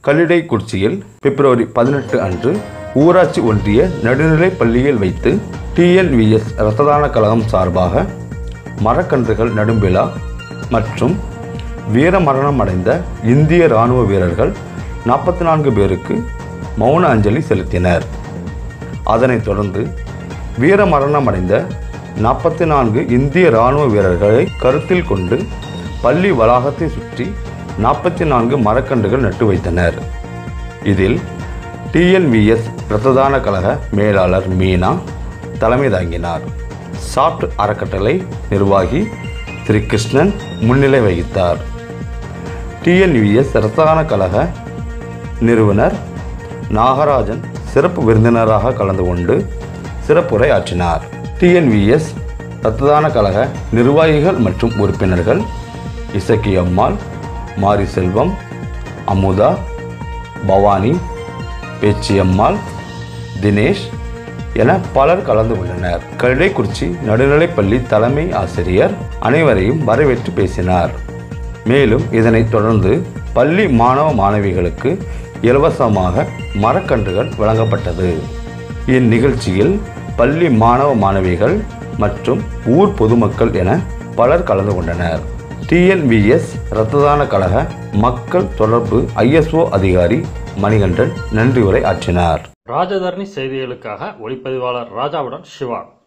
கல்லிடைக்குறிச்சியில் பிப்ரவரி 18 அன்று ஊராட்சி ஒன்றிய நடுநிலைப் பள்ளியில் வைத்து TNVS இரத்த தான கழகம் சார்பாக மரக்கன்றுகள் நடும் விழா மற்றும் வீரமரணம் அடைந்த இந்திய இராணுவ வீரர்கள் 44 பேருக்கு மௌன அஞ்சலி செலுத்தினர். அதனைத் தொடர்ந்து வீரமரணம் அடைந்த 44 இந்திய இராணுவ வீரர்களை கருத்தில் கொண்டு பள்ளி வளாகத்தை சுற்றி 44 மரக்கன்றுகள் நட்டு வைத்தனர். இதில் TNVS இரத்த தான கழக மேலாளர் மீனா தலைமை தாங்கினார். சாப்ட் அறக்கட்டளை நிர்வாகி திரு கிருஷ்ணன் முன்னிலை வகித்தார். TNVS இரத்த தான கழக நிறுவனர் நாகராஜன் சிறப்பு விருந்தினராக கலந்து கொண்டு சிறப்புரை ஆற்றினார். TNVS இரத்த தான கழக நிர்வாகிகள் மற்றும் உறுப்பினர்கள் இசக்கி அம்மாள், மாரி செல்வம், அமுதா, பவானி, பேச்சியம்மாள், தினேஷ் என பலர் கலந்து கொண்டனர். கல்லிடைக்குறிச்சி நடுநிலைப்பள்ளி தலைமை ஆசிரியர் அனைவரையும் வரவேற்று பேசினார். மேலும் இதனைத் தொடர்ந்து பள்ளி மாணவ மாணவிகளுக்கு இலவசமாக மரக்கன்றுகள் வழங்கப்பட்டது. இந்நிகழ்ச்சியில் பள்ளி மாணவ மாணவிகள் மற்றும் ஊர் பொதுமக்கள் என பலர் கலந்து கொண்டனர். TNVS இரத்த தான கழக மக்கள் தொடர்பு ISO அதிகாரி மணிகண்டன் நன்றி உரை ஆற்றினார். ராஜதரணி செய்திகளுக்காக ஒளிப்பதிவாளர் ராஜாவுடன் சிவா.